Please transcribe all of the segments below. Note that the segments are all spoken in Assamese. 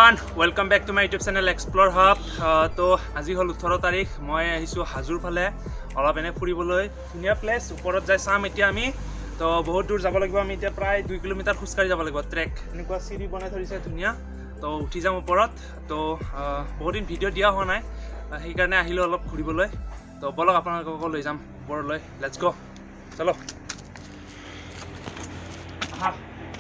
everyone, welcome back to my YouTube channel Explore Hub. तो আজি হল 18 তাৰিখ মই আহিছো হাজুৰ ফালে অলপ এনে ফুৰিবলৈ ধুনিয়া প্লেস ওপৰত যাই চাম এতিয়া আমি তো বহুত দূৰ যাব লাগিব আমি এতিয়া প্ৰায় 2 কিলোমিটাৰ খুজকাৰি যাব লাগিব ট্ৰেক এনেকুৱা সিৰি বনাই ধৰিছে ধুনিয়া তো উঠি যাম ওপৰত তো বহুত দিন ভিডিও দিয়া হোৱা নাই সেই কাৰণে আহিলো অলপ ঘুৰিবলৈ তো বলক আপোনালোকক লৈ যাম ওপৰলৈ লেটস গো চলো আহা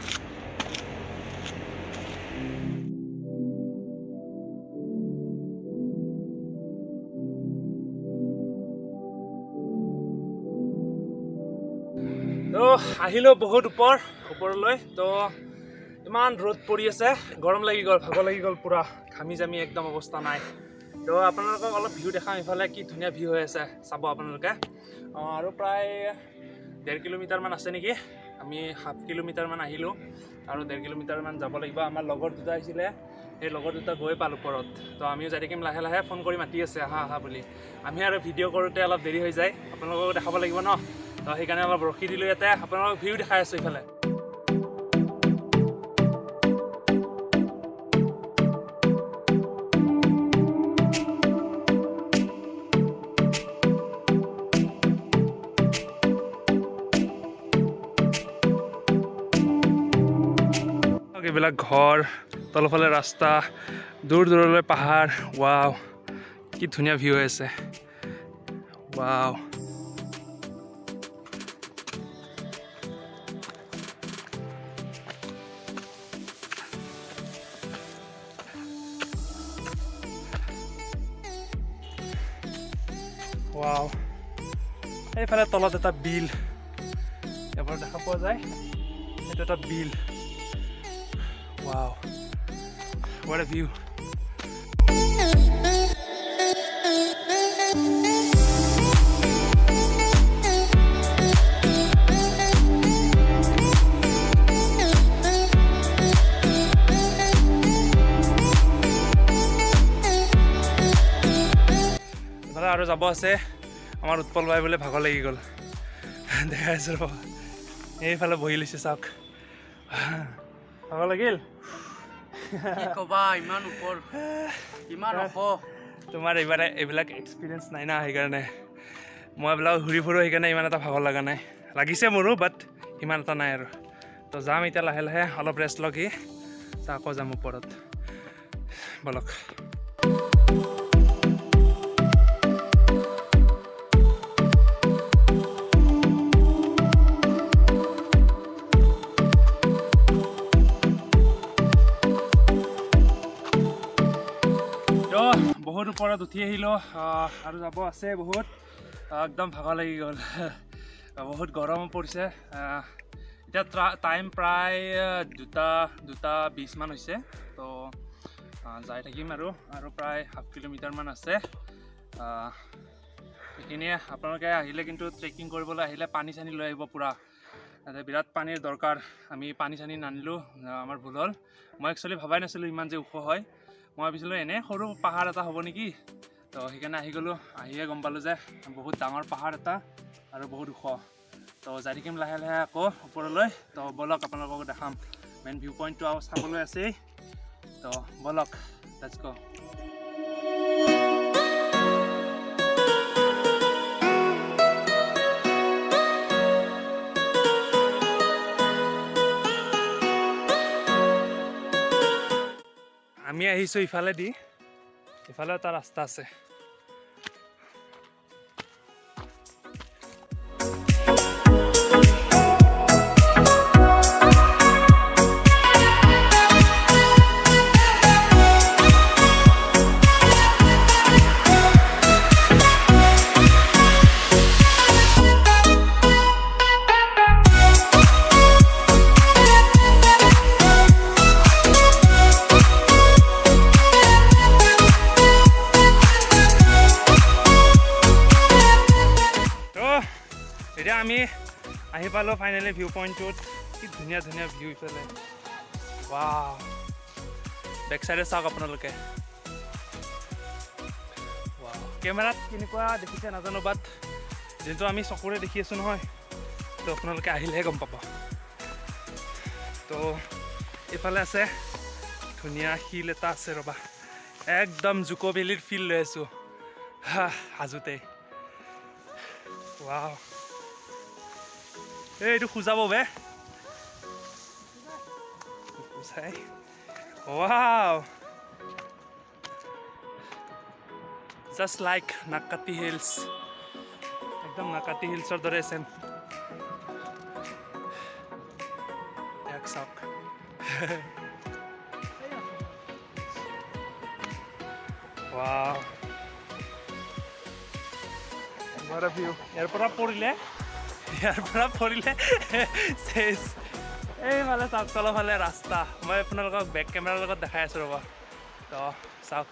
তো আহিলো বহুত ওপৰলৈ তো ইমান ৰ'দ পৰি আছে গৰম লাগি গল ভাগ লাগি গল পুৰা ঘামি জামি একদম অৱস্থা নাই তো আপোনালোকক অলপ ভিউ দেখাম ইফালে কি ধুনিয়া ভিউ হৈ আছে চাব আপোনালোকে আৰু প্ৰায় 1.5 কিলোমিটাৰ মান আছে নেকি আমি 1/2 কিলোমিটাৰ মান আহিলো আৰু 1.5 কিলোমিটাৰ মান যাব লাগিব আমাৰ লগৰ দুটা আহিছিলে এই লগৰ দুটা গৈ পাল ওপৰত তো আমিও যাই থাকিম লাহে লাহে ফোন কৰি মাতি আছে আহা আহা বুলি আমি আৰু ভিডিঅ' কৰোতে অলপ দেৰি হৈ যায় আপোনালোকক দেখাব লাগিব ন তো সেইকাৰণে অলপ ৰখি দিলো ইয়াতে আপোনালোকক ভিউ দেখাই আছো ইফালে এইবিলাক ঘৰ তলফালে ৰাস্তা দূৰ দূৰলৈ পাহাৰ ওয়াও কি ধুনিয়া ভিউ আছে ওয়াও ওয়াও এইফালে তলত এটা বিল এবাৰ দেখা পোৱা যায় এটা এটা বিল Wow, what a view. আৰু যাব আছে আমাৰ উৎপল ভাই বলে ভাগ লাগি গল দেখাই আছে ৰবা এইফালে বহি লৈছে চাওক ভাগ লাগিল কি কবা ইমান উপৰ ইমান ৰখ তোমাৰ এইবিলাক এক্সপিৰিয়েন্স নাই না সেইকাৰণে মই এইবিলাক ঘূৰি ফুৰো সেইকাৰণে ইমান এটা ভাগৰ লগা নাই লাগিছে মোৰো বাট ইমান এটা নাই আৰু তো যাম এতিয়া লাহে লাহে অলপ ৰেষ্ট লকি আকৌ যাম ওপৰত বলক বহুত ওপৰত উঠি আহিলো আৰু যাব আছে বহুত একদম ভাগৰ লাগি গল বহুত গৰম পৰিছে এতিয়া টাইম প্ৰায় 2:20 মান হৈছে তো যাই থাকিম আৰু প্ৰায় 1/2 কিলোমিটাৰ মান আছে এইখিনিয়ে আপোনালোকে আহিলে কিন্তু ট্ৰেকিং কৰিবলৈ আহিলে পানী চানী লৈ আহিব পুৰা বিৰাট পানীৰ দৰকাৰ আমি পানী চানী নানিলো আমাৰ ভুল হ'ল মই একচুৱেলি ভাবাই নাছিলোঁ ইমান যে ওখ হয় মই ভাবিছিলোঁ এনে সৰু পাহাৰ এটা হ'ব নেকি তো সেইকাৰণে আহি গ'লো আহিয়ে গম পালোঁ যে বহুত ডাঙৰ পাহাৰ এটা আৰু বহুত ওখ তো যাই থাকিম লাহে লাহে আকৌ ওপৰলৈ তো বলক আপোনালোকক দেখাম মেইন ভিউ পইণ্টটো আৰু চাবলৈ আছেই তো বলক লেটছ গো আমি আহিছো ইফালে দি ইফালে এটা ৰাস্তা আছে এতিয়া আমি আহি পালো ফাইনালি ভিউ পইণ্টটোত কি ধুনীয়া ধুনীয়া ভিউ ইফালে ৱাও বেক সাইডে চাওক আপোনালোকে ৱাও কেমেৰাত কেনেকুৱা দেখিছে নাজানো বাট যেটো আমি চকুৰে দেখি আছো নহয় তো আপোনালোকে আহিলে গম পাব তো ইফালে আছে ধুনীয়া শিল এটা আছে ৰ'বা একদম জুকো ভেলীৰ ফিল লৈ আছোঁ হাজোতে ৱাও এইটো খুজাব বে খুজাই wow just like Nakati hills একদম নাকাটি হিলছৰ দৰে চেম এক চাওক Wow. What a view. ইয়াৰ পৰা পৰিলে চেচ এইফালে চাওক তলফালে ৰাস্তা মই আপোনালোকক বেক কেমেৰাৰ লগত দেখাই আছোঁ ৰ'বা তো চাওক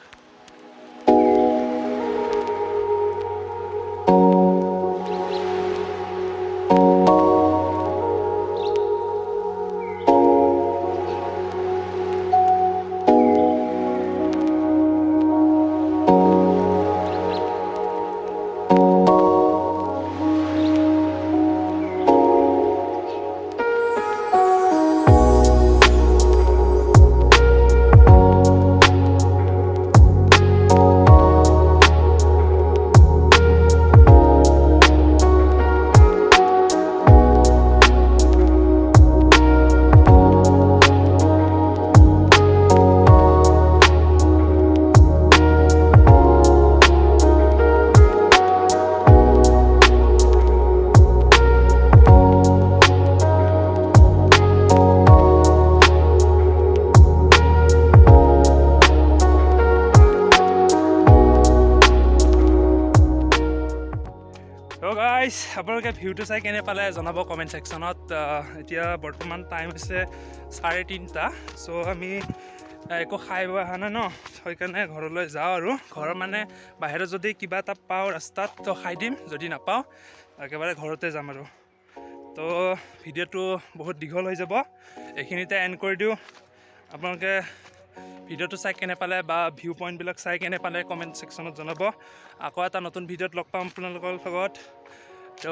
আপোনালোকে ভিউটো চাই কেনে পালে জনাব কমেণ্ট ছেকশ্যনত এতিয়া বৰ্তমান টাইম হৈছে 3:30 চ' আমি একো খাই অহা নাই ন সেইকাৰণে ঘৰলৈ যাওঁ আৰু ঘৰৰ মানে বাহিৰত যদি কিবা এটা পাওঁ ৰাস্তাত তো খাই দিম যদি নাপাওঁ একেবাৰে ঘৰতে যাম আৰু তো ভিডিঅ'টো বহুত দীঘল হৈ যাব এইখিনিতে এণ্ড কৰি দিওঁ আপোনালোকে ভিডিঅ'টো চাই কেনে পালে বা ভিউ পইণ্টবিলাক চাই কেনে পালে কমেণ্ট ছেকশ্যনত জনাব আকৌ এটা নতুন ভিডিঅ'ত লগ পাম আপোনালোকৰ লগত তো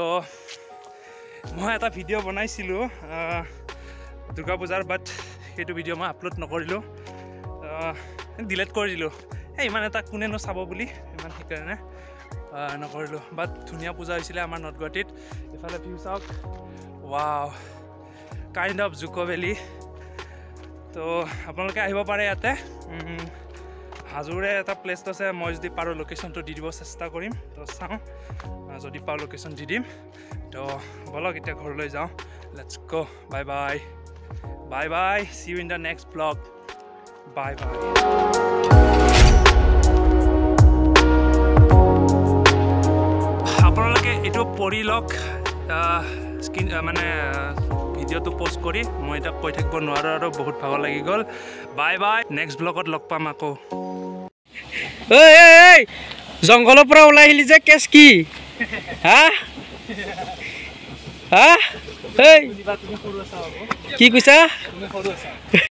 মই এটা ভিডিঅ' বনাইছিলোঁ দুৰ্গা পূজাৰ বাট সেইটো ভিডিঅ' মই আপলোড নকৰিলোঁ ডিলিট কৰি দিলোঁ ইমান এটা কোনেনো চাব বুলি ইমান সেইকাৰণে নকৰিলোঁ বাট ধুনীয়া পূজা হৈছিলে আমাৰ নৰ্থ গুৱাহাটীত এইফালে ভিউ চাওক wow kind of Dzukou valley তো আপোনালোকে আহিব পাৰে ইয়াতে হাজোৰে এটা প্লেচ আছে মই যদি পাৰোঁ লোকেশ্যনটো দি দিব চেষ্টা কৰিম তো চাওঁ যদি পাওঁ লোকেশ্যন দি দিম তো বলক এতিয়া ঘৰলৈ যাওঁ let's go bye bye bye bye see you in the next blog bye bye আপোনালোকে এইটো পঢ়ি লওক স্ক্ৰীন মানে ভিডিঅ'টো পোষ্ট কৰি মই এতিয়া কৈ থাকিব নোৱাৰোঁ আৰু বহুত ভাগৰ লাগি গ'ল বাই বাই নেক্সট ব্লগত লগ পাম আকৌ জংঘলৰ পৰা ওলাই আহিলি যে কেছ কি কি কৈছা